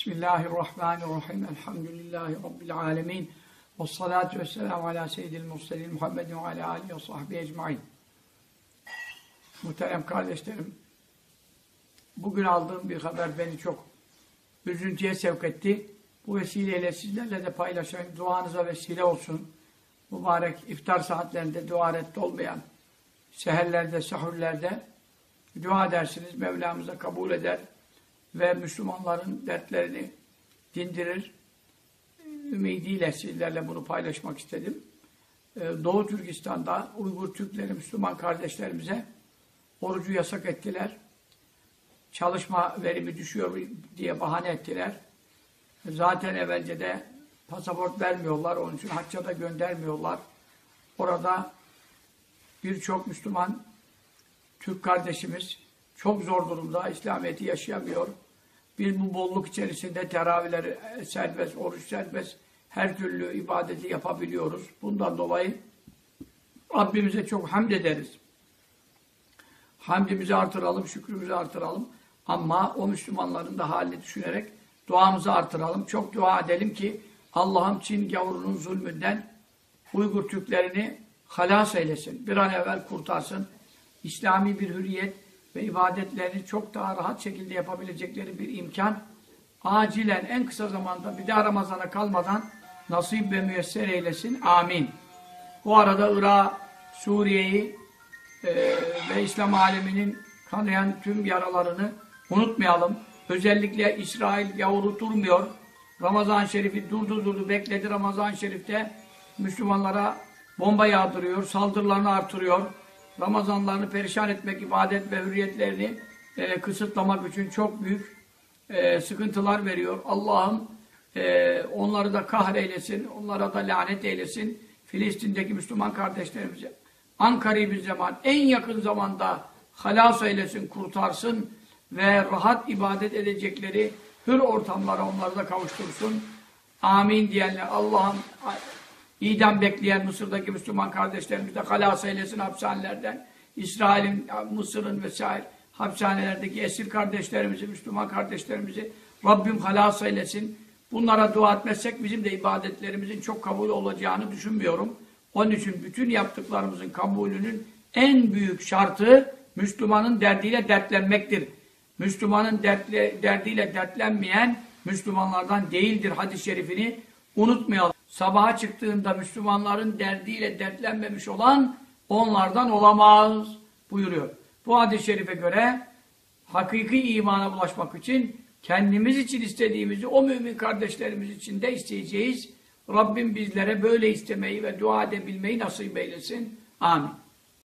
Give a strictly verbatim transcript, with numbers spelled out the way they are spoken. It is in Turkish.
Bismillahirrahmanirrahim. Elhamdülillahi Rabbil alemin. Vessalatu vesselamu ala seyyidil murselin Muhammedin ve ala alihi ve sahbihi ecmain. Muhterem kardeşlerim, bugün aldığım bir haber beni çok üzüntüye sevk etti. Bu vesileyle sizlerle de paylaşayım. Duanıza vesile olsun. Mübarek iftar saatlerinde dua reddi olmayan seherlerde, sahurlerde dua edersiniz. Mevlamıza kabul eder ve Müslümanların dertlerini dindirir. Ümidiyle sizlerle bunu paylaşmak istedim. Doğu Türkistan'da Uygur Türkleri, Müslüman kardeşlerimize orucu yasak ettiler. Çalışma verimi düşüyor diye bahane ettiler. Zaten evvelce de pasaport vermiyorlar, onun için hacca da göndermiyorlar. Orada birçok Müslüman Türk kardeşimiz çok zor durumda, İslamiyet'i yaşayamıyor. Biz bu bolluk içerisinde teravihleri serbest, oruç serbest, her türlü ibadeti yapabiliyoruz. Bundan dolayı Rabbimize çok hamd ederiz. Hamdimizi artıralım, şükrümüzü artıralım. Ama o Müslümanların da halini düşünerek duamızı artıralım. Çok dua edelim ki Allah'ım Çin gavurunun zulmünden Uygur Türklerini halas eylesin. Bir an evvel kurtarsın. İslami bir hürriyet ve ibadetlerini çok daha rahat şekilde yapabilecekleri bir imkan acilen en kısa zamanda bir daha Ramazan'a kalmadan nasip ve müyesser eylesin. Amin. Bu arada Irak, Suriye'yi e, ve İslam aleminin kanayan tüm yaralarını unutmayalım. Özellikle İsrail gavuru durmuyor. Ramazan-ı Şerif'i durdu durdu bekledi. Ramazan-ı Şerif'te Müslümanlara bomba yağdırıyor, saldırılarını artırıyor. Ramazanlarını perişan etmek, ibadet ve hürriyetlerini e, kısıtlamak için çok büyük e, sıkıntılar veriyor. Allah'ım e, onları da kahreylesin, onlara da lanet eylesin. Filistin'deki Müslüman kardeşlerimize Ankara'yı bir zaman, en yakın zamanda halas eylesin, kurtarsın ve rahat ibadet edecekleri hür ortamlara onları da kavuştursun. Amin diyenler Allah'ım İdam bekleyen Mısır'daki Müslüman kardeşlerimiz de halas eylesin hapishanelerden. İsrail'in, Mısır'ın vesaire hapishanelerdeki esir kardeşlerimizi, Müslüman kardeşlerimizi Rabbim halas eylesin. Bunlara dua etmezsek bizim de ibadetlerimizin çok kabul olacağını düşünmüyorum. Onun için bütün yaptıklarımızın kabulünün en büyük şartı Müslümanın derdiyle dertlenmektir. Müslümanın dertle, derdiyle dertlenmeyen Müslümanlardan değildir hadis-i şerifini unutmayalım. Sabaha çıktığında Müslümanların derdiyle dertlenmemiş olan onlardan olamaz buyuruyor. Bu hadis-i şerife göre hakiki imana ulaşmak için kendimiz için istediğimizi o mümin kardeşlerimiz için de isteyeceğiz. Rabbim bizlere böyle istemeyi ve dua edebilmeyi nasip eylesin. Amin.